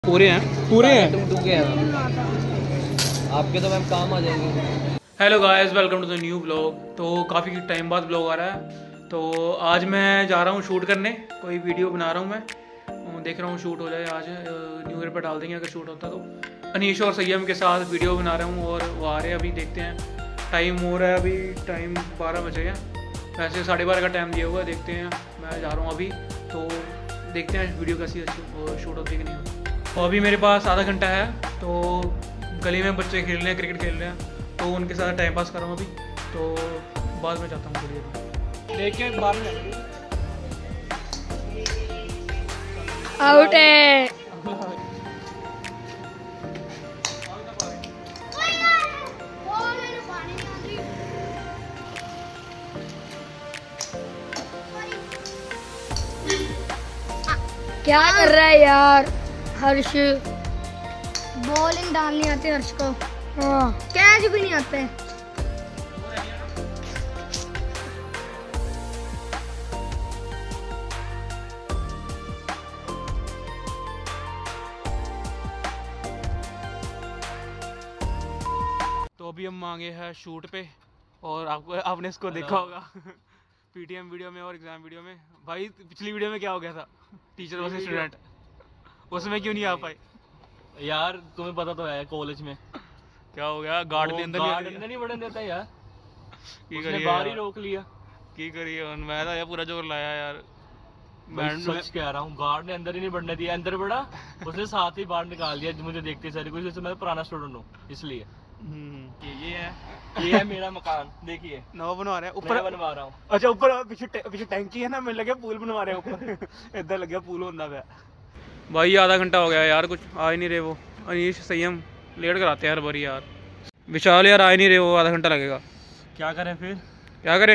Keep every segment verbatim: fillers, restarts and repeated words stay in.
पूरे हैं पूरे हैं तुम टूके हैं आपके तो मैम काम आ जाएंगे। Hello guys, welcome to the new blog. तो काफ़ी टाइम बाद ब्लॉग आ रहा है। तो आज मैं जा रहा हूँ शूट करने, कोई वीडियो बना रहा हूँ मैं, देख रहा हूँ शूट हो जाए आज। न्यू ईयर पर डाल देंगे अगर शूट होता तो। अनीश और सैयम के साथ वीडियो बना रहा हूँ और वो आ रहे हैं अभी। देखते हैं, टाइम हो रहा है अभी, टाइम बारह बजे हैं, वैसे साढ़े बारह का टाइम दिया हुआ है। देखते हैं, मैं जा रहा हूँ अभी, तो देखते हैं वीडियो कैसी शूट होती है कि नहीं। और अभी मेरे पास आधा घंटा है, तो गली में बच्चे खेल रहे हैं, क्रिकेट खेल रहे हैं, तो उनके साथ टाइम पास कर रहा हूँ अभी। तो बाद में जाता हूँ थोड़ी देर लेके बाद में। आउट है। क्या कर रहा है यार हर्ष? बॉलिंग डालनी आती है हर्ष को, हाँ कैच भी नहीं आते। तो अभी हम मांगे हैं शूट पे, और आपको आपने इसको देखा होगा पीटीएम वीडियो में और एग्जाम वीडियो में। भाई पिछली वीडियो में क्या हो गया था, टीचर वर्सेस स्टूडेंट, उसमें क्यों नहीं आ पाए यार? तुम्हें पता तो है कॉलेज में क्या हो गया, गार्ड ने अंदर गार्ड अंदर नहीं बढ़ने देता यार, की उसने करिए बाहर ही यार, रोक लिया। की करिए। मैं तो यार पूरा जोर लाया यार, मैं सच कह रहा हूँ, गार्ड ने अंदर ही नहीं बढ़ने दिया। अंदर बढ़ा, उसने साथ ही बाहर निकाल दिया मुझे देखते सारे कुछ। जैसे मैं पुराना स्टूडेंट हूँ इसलिए। ये ये है ये है मेरा मकान, देखिए नवा बनवा रहे हैं ऊपर ऊपर बनवा रहा हूँ। अच्छा ऊपर पीछे पीछे टैंकी है ना, मैंने लगे पूल बनवा रहे हैं ऊपर इधर लग गया पूल होता है। भाई आधा घंटा हो गया यार, कुछ आ ही नहीं रहे वो। अनीश संयम लेट कराते हैं हर बारी यार। विशाल यार आ ही नहीं रहे वो, आधा घंटा लगेगा। क्या करें फिर? क्या करें,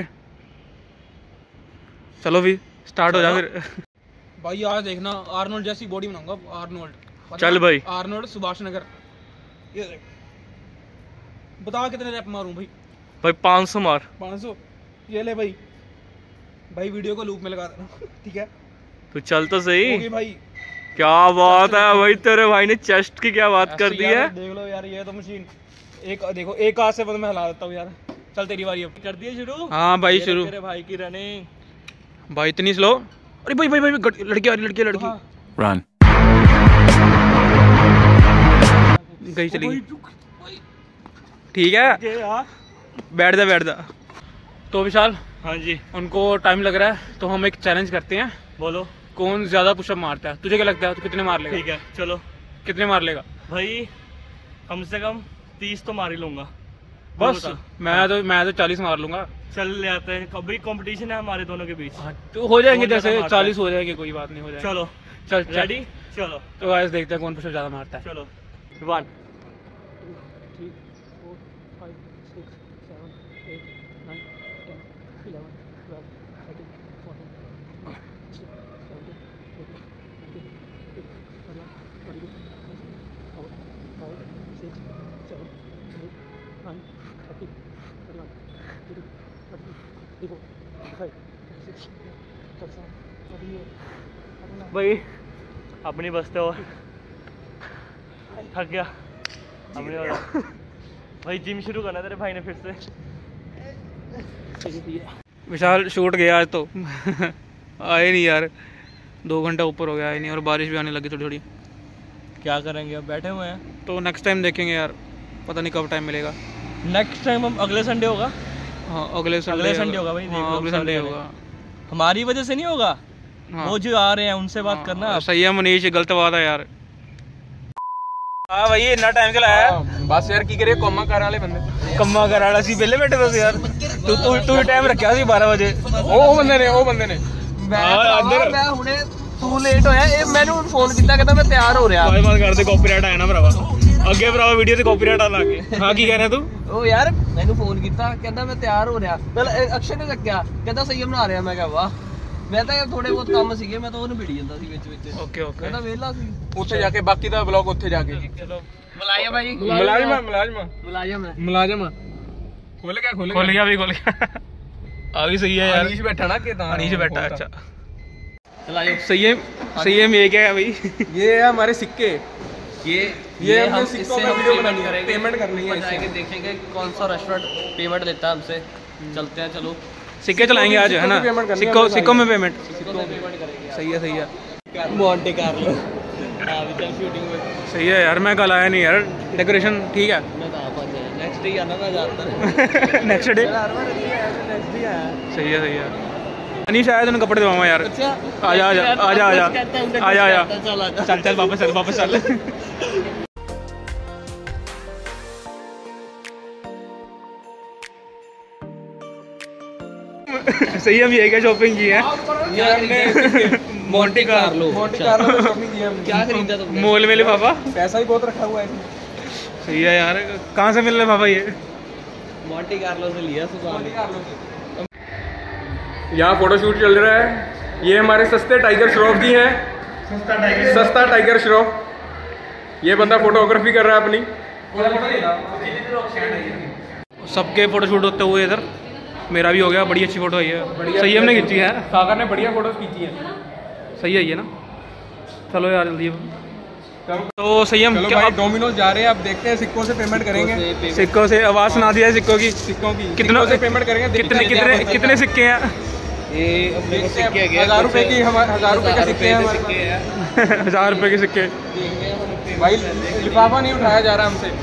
चलो भी स्टार्ट हो जा फिर। भाई आज देखना, आर्नोल्ड जैसी बॉडी बनाऊंगा। आर्नोल्ड चल भाई, आर्नोल्ड सुभाष नगर। ये देख, बता कितने रैप मारूं भाई? भाई पाँच सौ मार। पाँच सौ ये ले भाई। भाई वीडियो को लूप में लगा देना ठीक है? तो चल तो सही। ओके भाई, क्या बात है भाई, तेरे भाई ने चेस्ट की क्या बात कर दी है। देख लो यार, ये तो मशीन एक देखो, एक हाथ से बंद मैं हिला देता हूँ यार। चल तेरी बारी अब। कर दिए शुरू? हाँ भाई शुरू। तेरे भाई की रनिंग भाई इतनी स्लो। अरे भाई भाई भाई लड़की आ रही, लड़की लड़की रन गई, चली गई। ठीक है, बैठ जा बैठ जा। तो विशाल, हाँ जी, उनको टाइम लग रहा है, तो हम एक चैलेंज करते हैं। बोलो कौन ज्यादा पुशअप मारता है? तुझे क्या लगता है, तू कितने मार लेगा? ठीक है चलो। कितने मार लेगा? भाई कम से कम तीस तो मार ही लूंगा बस। मैं तो मैं तो चालीस मार लूंगा। चल ले आते हैं, कभी कंपटीशन है हमारे दोनों के बीच। तो हो जाएंगे, जैसे चालीस हो जाएंगे, कोई बात नहीं, हो जाएगा। चलो चल रेडी, चलो तो गाइस देखते हैं कौन पुशअप ज्यादा मारता है। चलो वन भाई अपनी बसते हो, थक गया अपनी वाला। भाई जिम शुरू करना तेरे भाई ने फिर से। विशाल शूट गया आज तो आए नहीं यार, दो घंटा ऊपर हो गया, आए नहीं, और बारिश भी आने लगी थोड़ी थोड़ी। क्या करेंगे, अब बैठे हुए हैं। तो नेक्स्ट टाइम देखेंगे यार, पता नहीं कब टाइम मिलेगा। नेक्स्ट टाइम हम अगले संडे होगा। हाँ अगले संडे अगले संडे होगा भाई, हाँ, अगले संडे होगा। हमारी वजह से नहीं होगा, हाँ। वो जो आ रहे हैं उनसे बात हाँ, करना। सही है मनीष, गलत बात है यार। हाँ भाई इतना टाइम के लाया बस यार, की करे कम्मा कर वाले बंदे, कम्मा कर वाला सी पहले बैठे बस यार। तू तू तू टाइम रखा सी बारह बजे। ओ बंदे ने, ओ बंदे ने मैं मैं हुने तू लेट होया, ਇਹ ਮੈਨੂੰ ਫੋਨ ਕੀਤਾ ਕਹਿੰਦਾ ਮੈਂ ਤਿਆਰ ਹੋ ਰਿਹਾ। ਬਾਈ ਬਾਤ ਕਰਦੇ, ਕਾਪੀਰਾਈਟ ਆਇਆ ਨਾ ਭਰਾਵਾ, ਅੱਗੇ ਭਰਾਵਾ ਵੀਡੀਓ ਤੇ ਕਾਪੀਰਾਈਟ ਆ ਲੱਗੇ। ਹਾਂ ਕੀ ਕਹਿ ਰਿਹਾ ਤੂੰ? ਉਹ ਯਾਰ ਮੈਨੂੰ ਫੋਨ ਕੀਤਾ, ਕਹਿੰਦਾ ਮੈਂ ਤਿਆਰ ਹੋ ਰਿਹਾ। ਪਹਿਲਾਂ ਅਕਸ਼ਰ ਨੇ ਚੱਕਿਆ, ਕਹਿੰਦਾ ਸਹੀ ਬਣਾ ਰਿਹਾ। ਮੈਂ ਕਿਹਾ ਵਾਹ, ਮੈਂ ਤਾਂ ਯਾਰ ਥੋੜੇ ਬਹੁਤ ਕੰਮ ਸੀਗੇ, ਮੈਂ ਤਾਂ ਉਹਨੂੰ ਭਿੜੀ ਜਾਂਦਾ ਸੀ ਵਿੱਚ ਵਿੱਚ। ਓਕੇ ਓਕੇ, ਕਹਿੰਦਾ ਵਿਹਲਾ ਸੀ। ਉੱਥੇ ਜਾ ਕੇ ਬਾਕੀ ਦਾ ਵਲੌਗ ਉੱਥੇ ਜਾ ਕੇ। ਚਲੋ ਮੁਲਾਜ਼ਮ ਭਾਈ, ਮੁਲਾਜ਼ਮ ਮੁਲਾਜ਼ਮ ਮੁਲਾਜ਼ਮ ਹੈ ਮੁਲਾਜ਼ਮ ਖੁੱਲ ਗਿਆ ਖੁੱਲ ਗਿਆ ਖੁੱਲ ਗਿਆ ਵੀ ਖੁੱਲ ਗਿਆ। ਆ ਵੀ ਸही है यार। अनीश बैठा ना के अनीश बैठा, अच्छा चलाइए सही है। सही है। ये क्या है भाई? ये है हमारे सिक्के। ये ये हमने हम सिक्कों इससे का हम वीडियो पेमेंट बनानी है, करेंगे, पेमेंट करनी है ऊपर इससे। जाके देखेंगे कौन सा रेस्टोरेंट पेमेंट देता है हमसे। चलते हैं, चलो सिक्के चलाएंगे आज, है ना? सिक्कों की पेमेंट करनी है सिक्कों हमने सिक्कों में पेमेंट। सिक्कों में पेमेंट करेंगे। सही है, सही है। Monte Carlo. हाँ अभी चल शूटिंग में। सही है यार, मैं कल आया नहीं यार। डेकोरेशन ठीक है। मैं तो आप नेक्स्ट डे आना मैं जाता नेक्स्ट डे नेक्स्ट डे आया। सही है, सही है। अनीश आया तो कपड़े दबाऊंगा यार। अच्छा आजा आजा आजा आजा आजा आजा चल आजा चल चल वापस चल वापस चल। सही है। हम ये क्या शॉपिंग की है? ये हमने मॉन्टे कार्लो। मोंटे कार्लो में शॉपिंग की है हमने। क्या खरीदा तुमने? मॉल में लिफाफा। पैसा ही बहुत रखा हुआ है इसमें। सही है यार। कहाँ से मिल लिफाफा ये? मॉन्टे कार्लो से लिया सुबह। यहाँ फोटोशूट चल रहा है। ये हमारे सस्ते टाइगर श्रॉफ जी हैं। सस्ता टाइगर श्रॉफ। ये बंदा फोटोग्राफी कर रहा है अपनी। सबके फोटोशूट होते हुए इधर मेरा भी हो गया। बड़ी अच्छी फोटो आई है। सही है, हमने खींची है। सागर ने बढ़िया फोटोज खींची है। सही है ये ना। चलो यार जल्दी। तो सही है। चलो क्या भाई डोमिनोज जा रहे हैं। अब देखते हैं सिक्कों से पेमेंट करेंगे। सिक्कों से आवाज सुना दिया है सिक्कों की। सिक्कों की कितनों सिक्कों से पेमेंट करेंगे। कितने कितने कितने सिक्के हैं? ये अपने को सिक्के है हजार रुपए की हमारे हजार रुपए के सिक्के हैं हमारे पास। हजार रुपए के सिक्के। भाई लिफाफा नहीं उठाया जा रहा हमसे।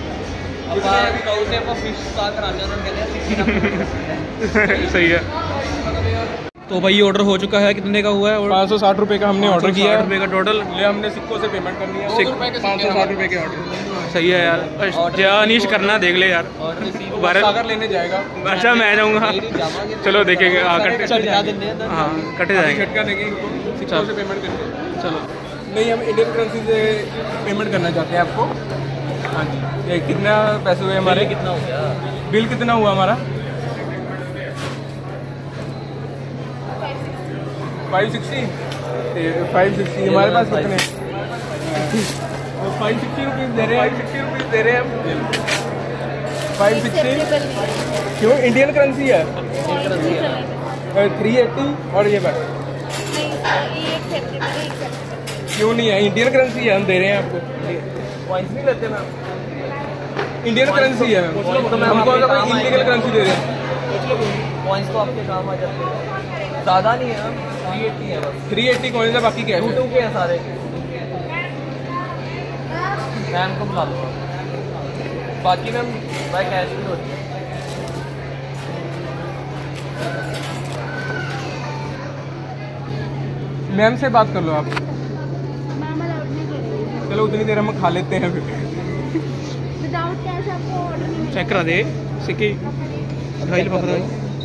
सही है। तो भाई ऑर्डर हो चुका है। कितने का हुआ है? पाँच सौ साठ रुपए का हमने ऑर्डर किया है। रुपए का टोटल। ले हमने सिक्कों से पेमेंट करनी है। पाँच सौ साठ रुपए के ऑर्डर। सही है यार। जया अनीश करना देख ले यार। बारह सागर लेने जाएगा। अच्छा मैं जाऊँगा। चलो देखेंगे। हाँ कटे हाँ कटे जाएंगे। झटका देंगे इनको। सिक्कों से पेमेंट करके। चलो। नहीं हम इंडियन करेंसी से पेमेंट करना चाहते हैं आपको। हाँ जी। ये कितना पैसे हुए हमारे? कितना हो गया? बिल कितना हुआ हमारा? फाइव सिक्सटी फाइव सिक्सटी हमारे पास कितने? फाइव सिक्सटी रुपीज़ दे रहे हैं। फाइव सिक्सटी रुपीज़ दे रहे हैं। फाइव सिक्सटी क्यों? इंडियन करेंसी है। थ्री एट्टी और ये बस क्यों नहीं है? इंडियन करेंसी है, हम दे रहे हैं आपको। पॉइंट्स नहीं लेते मैम। इंडियन करेंसी है हमको, अगर कोई इलीगल करेंसी दे रहे हैं। पॉइंट्स तो आपके काम आ जाते हैं। ज़्यादा नहीं है मैम, थ्री एट्टी है बस। थ्री एट्टी कॉइन्स है, बाकी क्या टू है? टू के हैं सारे। मैम को बुला लो। बाकी मैम बाय कैश भी होती है। मैम से बात कर लो आप। चलो उतनी देर हम खा लेते हैं फिर। विदाउट कैश आपको ऑर्डर नहीं चेक करा दे सिक्के। ढाई पकड़ा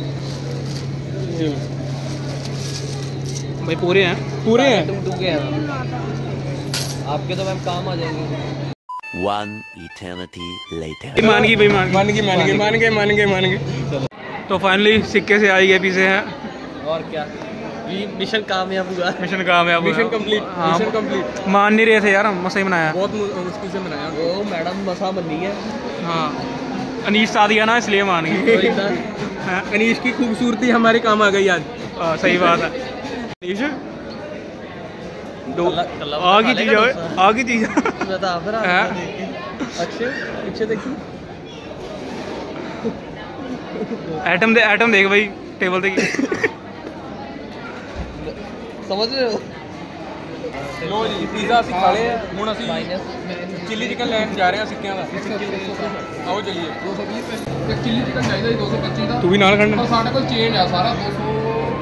भाई पूरे हैं। पूरे हैं। टू टू के हैं आपके, तो मैम काम आ जाएंगे। One eternity later. मान गई भाई मान मान गए मान गए मान गए मान गए मान गए। तो फाइनली सिक्के से आई गए पीछे हैं। और क्या, ये मिशन कामयाब हुआ। मिशन कामयाब हुआ। Mission complete. हाँ, मिशन कंप्लीट। मान नहीं रहे थे यार, हम मसा ही बनाया। बहुत मु- मुश्किल से बनाया। वो मैडम मसा बनी है। हाँ अनीश साथ गया ना इसलिए मान गई। हाँ, अनीश की खूबसूरती हमारे काम आ गई आज। हाँ, सही बात है। अनीश दो कल्ला- कल्ला आ की खा चीज लेगा है, डोसा। आ की चीज है। बता फिर आप हाँ। अच्छे पीछे देखिए। एटम दे एटम देख भाई टेबल ते समझ रहे हो? ਲੋ ਜੀ ਪੀਜ਼ਾ ਅਸੀਂ ਖਾ ਲਿਆ। ਹੁਣ ਅਸੀਂ माइनस ਚਿੱਲੀ ਚਿਕਨ ਲੈਣ ਜਾ ਰਹੇ ਹਾਂ ਸਿੱਕਿਆਂ ਦਾ। ਆਓ ਚਲੀਏ। दो सौ बीस रुपए एक चिल्ली चिकन चाहिए दो सौ पच्चीस का ਤੂੰ ਵੀ ਨਾਲ ਖੜਨਾ। और साढ़े को चेंज है सारा दो सौ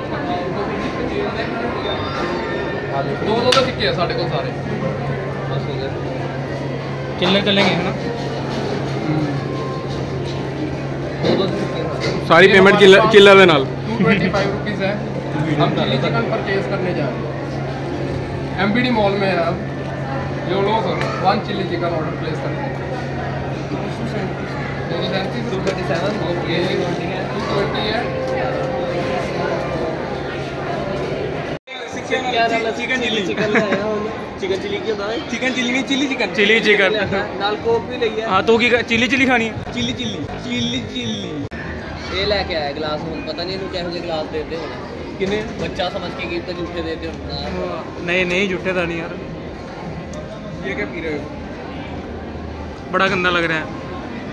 दो दो के सिक्के है साढ़े को सारे बस हो गए। चलने चलेंगे है ना। दो दो सिक्के हैं। ਸਾਰੀ ਪੇਮੈਂਟ ਚਿੱਲਾ ਚਿੱਲਾ ਦੇ ਨਾਲ। टू ट्वेंटी फाइव रुपीज़ है। हम चिल्ली चिकन परचेज करने जा रहे हैं। एम बी डी मॉल में है आप जो लो sir one chilli chicken order place करते हैं। दो सौ सैंतीस टू ट्वेंटी सेवन ये टू ट्वेंटी है। चिकन चिल्ली चिकन ले आया हूं। चिकन चिल्ली की होता है। चिकन चिल्ली नहीं चिल्ली चिकन। Chilli chicken. नाल कोक भी लई है। हाँ तो की चिली चिली खानी है। Chilli chilli chilli chilli. ये लेके आया गिलास, ਹੁਣ ਪਤਾ ਨਹੀਂ ਇਹਨੂੰ ਕਿਹੋ ਜਿਹੇ गिलास देते होने। किने बच्चा समझ के गिफ्ट झूठे देते हो। नहीं नहीं झूठे था नहीं यार। ये क्या पी रहे हो? बड़ा गंदा लग रहा है।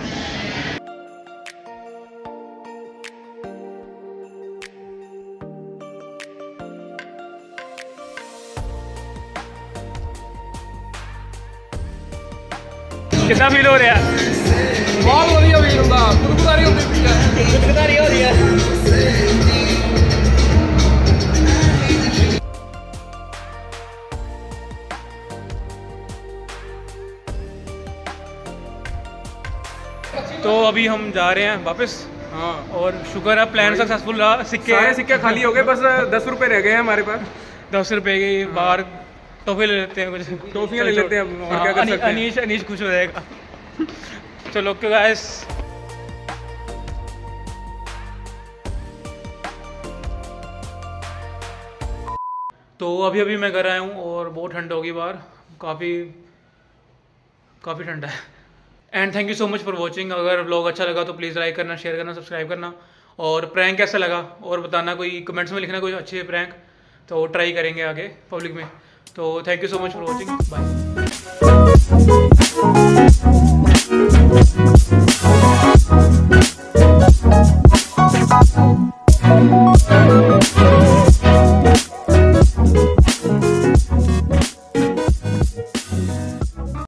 कितना फील हो रहा है? बहुत बढ़िया फील होता है। खुदकुदारी होती है, खुदकुदारी हो रही है। तो अभी हम जा रहे हैं वापस। हाँ, और शुक्र है प्लान सक्सेसफुल रहा। सिक्के सारे सिक्के खाली हो गए, बस दस रुपए रह गए हैं हमारे पास। दस रुपए के बाहर टॉफी ले लेते हैं, कुछ टॉफियाँ ले लेते हैं अब, और क्या कर अनी- सकते हैं। अनीश अनीश खुश हो जाएगा। चलो ओके गाइस। तो अभी अभी मैं घर आया हूँ और बहुत ठंड होगी बाहर, काफ़ी काफ़ी ठंडा है। And thank you so much for watching. अगर व्लॉग अच्छा लगा तो प्लीज़ लाइक करना, शेयर करना, सब्सक्राइब करना। और प्रैंक कैसा लगा और बताना, कोई कमेंट्स में लिखना कोई अच्छे प्रैंक, तो ट्राई करेंगे आगे पब्लिक में। तो thank you so much for watching, bye.